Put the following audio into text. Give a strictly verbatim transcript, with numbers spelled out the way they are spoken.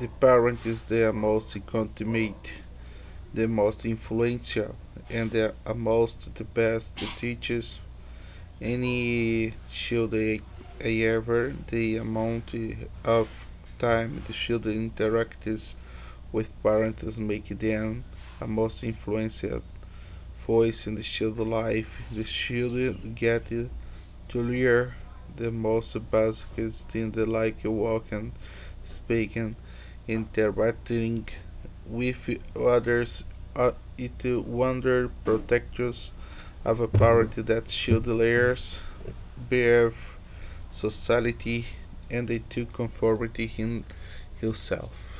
The parent is the most consummate, the most influential, and the most the best teachers any child ever. The amount of time the children interacts with parents make them a most influential voice in the child's life. The children get to learn the most basic things like walking, speaking, interacting with others. Uh, it wonder protectors of a parent that should layers behave society and they took conformity in himself.